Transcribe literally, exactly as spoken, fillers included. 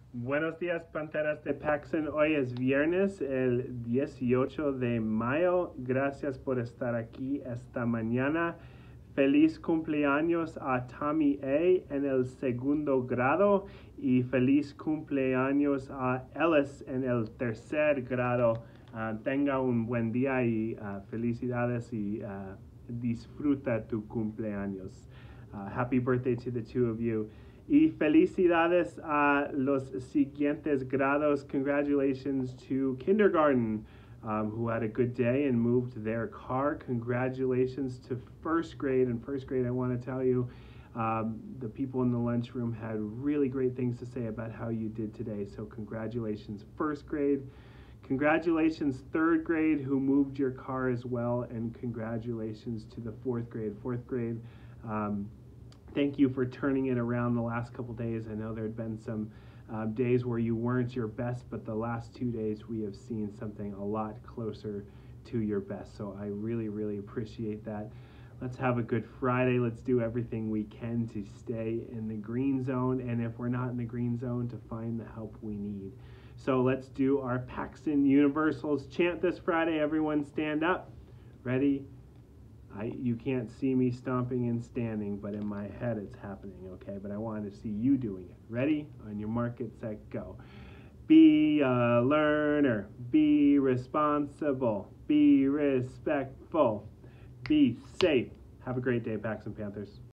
Buenos días, Panteras de Paxson. Hoy es viernes, el dieciocho de mayo. Gracias por estar aquí esta mañana. Feliz cumpleaños a Tommy A. en el segundo grado y feliz cumpleaños a Ellis en el tercer grado. Uh, tenga un buen día y uh, felicidades y uh, disfruta tu cumpleaños. Uh, happy birthday to the two of you. Y felicidades a los siguientes grados. Congratulations to kindergarten, um, who had a good day and moved their car. Congratulations to first grade. And first grade, I want to tell you, um, the people in the lunchroom had really great things to say about how you did today. So congratulations, first grade. Congratulations, third grade, who moved your car as well. And congratulations to the fourth grade. Fourth grade, um, thank you for turning it around the last couple days. I know there had been some um, days where you weren't your best, but the last two days we have seen something a lot closer to your best. So I really, really appreciate that. Let's have a good Friday. Let's do everything we can to stay in the green zone, and if we're not in the green zone, to find the help we need. So let's do our Paxson Universals chant this Friday. Everyone stand up. Ready? I, you can't see me stomping and standing, but in my head it's happening, okay? But I wanted to see you doing it. Ready? On your mark, get set, go. Be a learner. Be responsible. Be respectful. Be safe. Have a great day, Paxson Panthers.